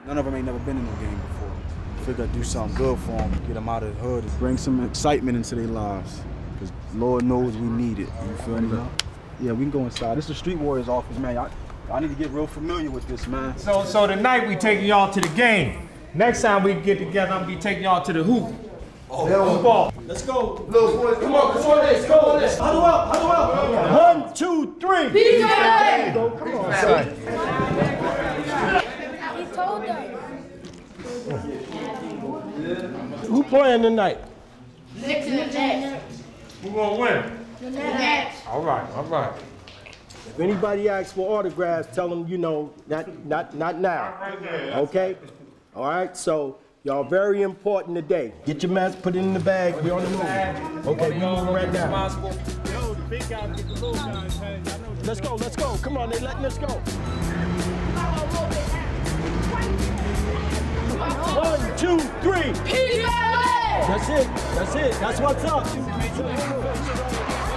None of them ain't never been in no game before. Figure I'd do something good for them, get them out of the hood, bring some excitement into their lives. Because Lord knows we need it. You feel me? Yeah, we can go inside. This is the Street Warriors office, man. I need to get real familiar with this, man. So tonight we taking y'all to the game. Next time we get together, I'm gonna be taking y'all to the hoop. Oh, ball. Let's go. Little boys, come on, let's go. Huddle up. 1, 2, 3. Go, come on. He told them. Who playing tonight? Knicks and the Nets. Who gonna win? The Nets. All right. If anybody asks for autographs, tell them, you know, not now. Okay? All right, so y'all very important today. Get your mask, put it in the bag. We on the move. Okay, we moving right now. Yo, the big guys get the little guys. Let's go. Come on, they letting us go. 1, 2, 3. Peace, That's it. That's what's up.